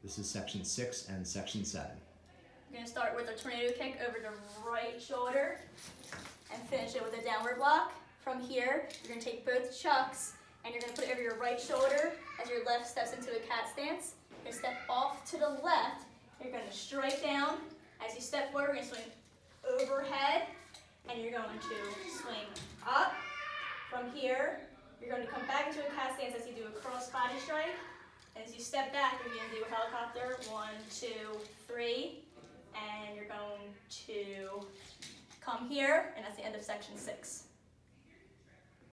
This is section 6 and section 7. We're going to start with a tornado kick over the right shoulder and finish it with a downward block. From here, you're going to take both chucks and you're going to put it over your right shoulder as your left steps into a cat stance. You're going to step off to the left. You're going to strike down. As you step forward, you're going to swing overhead and you're going to swing up. From here, you're going to come back into a cat stance as you do a cross body strike. As you step back, you're going to do a helicopter, 1, 2, 3, and you're going to come here, and that's the end of section 6.